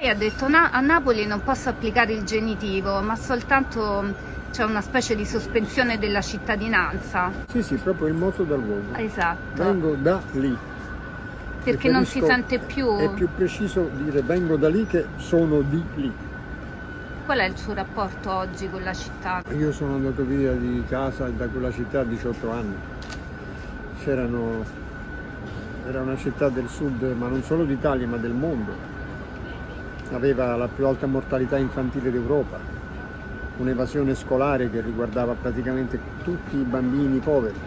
Lei ha detto a Napoli non posso applicare il genitivo, ma soltanto c'è una specie di sospensione della cittadinanza. Sì, proprio il motto dal luogo. Esatto. Vengo da lì. Perché non si sente più. È più preciso dire vengo da lì che sono di lì. Qual è il suo rapporto oggi con la città? Io sono andato via di casa da quella città a 18 anni. Era una città del sud, ma non solo d'Italia, ma del mondo. Aveva la più alta mortalità infantile d'Europa, un'evasione scolare che riguardava praticamente tutti i bambini poveri.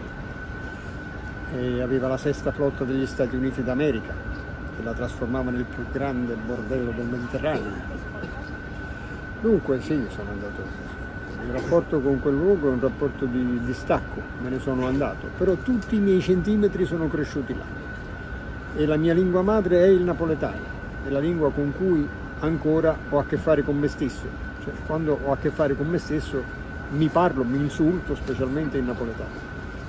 E aveva la sesta flotta degli Stati Uniti d'America, che la trasformava nel più grande bordello del Mediterraneo. Dunque sì, sono andato. Il rapporto con quel luogo è un rapporto di distacco, me ne sono andato, però tutti i miei centimetri sono cresciuti là. E la mia lingua madre è il napoletano, è la lingua con cui ancora ho a che fare con me stesso. Cioè, quando ho a che fare con me stesso mi parlo, mi insulto, specialmente in napoletano.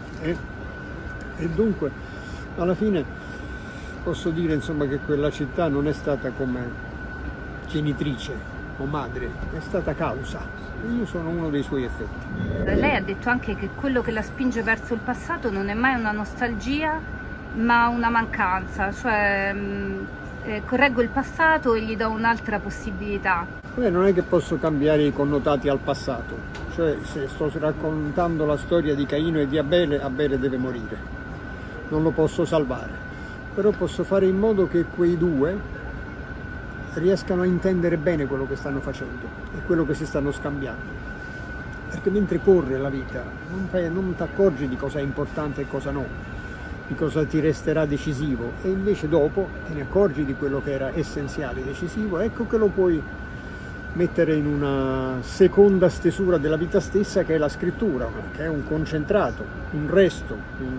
E dunque, alla fine posso dire insomma che quella città non è stata come genitrice o madre, è stata causa. E io sono uno dei suoi effetti. Lei ha detto anche che quello che la spinge verso il passato non è mai una nostalgia, ma una mancanza, cioè correggo il passato e gli do un'altra possibilità. Non è che posso cambiare i connotati al passato, cioè se sto raccontando la storia di Caino e di Abele, Abele deve morire. Non lo posso salvare, però posso fare in modo che quei due riescano a intendere bene quello che stanno facendo e quello che si stanno scambiando. Perché mentre corre la vita non ti accorgi di cosa è importante e cosa no, di cosa ti resterà decisivo, e invece dopo te ne accorgi di quello che era essenziale, decisivo, ecco che lo puoi mettere in una seconda stesura della vita stessa, che è la scrittura, che è un concentrato, un resto, un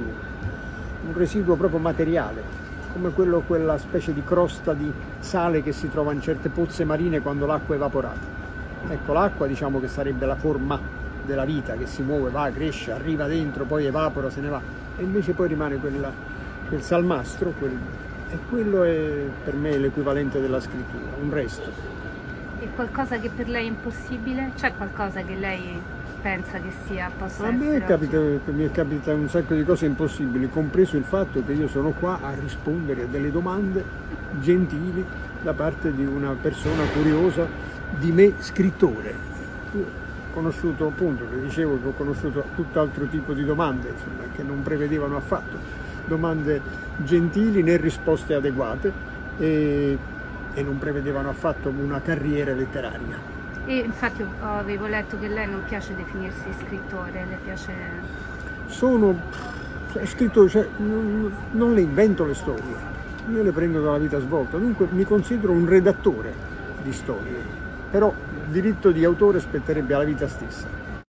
residuo proprio materiale, come quella specie di crosta di sale che si trova in certe pozze marine quando l'acqua è evaporata. Ecco, l'acqua diciamo che sarebbe la forma della vita che si muove, va, cresce, arriva dentro, poi evapora, se ne va, e invece poi rimane quel salmastro, e quello è per me l'equivalente della scrittura, un resto. E qualcosa che per lei è impossibile? C'è qualcosa che lei pensa che possa essere? Mi capita un sacco di cose impossibili, compreso il fatto che io sono qua a rispondere a delle domande gentili da parte di una persona curiosa di me, scrittore. Io ho conosciuto, appunto, vi dicevo che ho conosciuto tutt'altro tipo di domande, insomma, che non prevedevano affatto, domande gentili né risposte adeguate, e non prevedevano affatto una carriera letteraria. E infatti avevo letto che a lei non piace definirsi scrittore, le piace... Sono scrittore, cioè, non le invento le storie, io le prendo dalla vita svolta, dunque mi considero un redattore di storie, però il diritto di autore spetterebbe alla vita stessa.